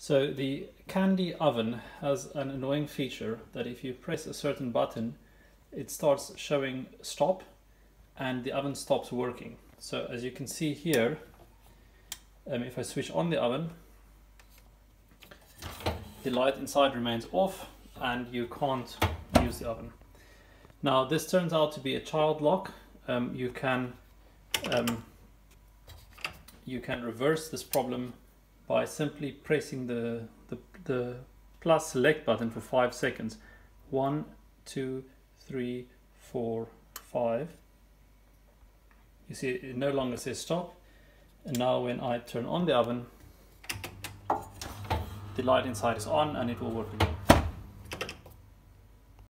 So the Candy oven has an annoying feature that if you press a certain button, it starts showing stop and the oven stops working. So as you can see here, if I switch on the oven, the light inside remains off and you can't use the oven. Now this turns out to be a child lock. You can reverse this problem by simply pressing the plus select button for 5 seconds. 1, 2, 3, 4, 5. You see it no longer says stop, and now when I turn on the oven, the light inside is on and it will work again.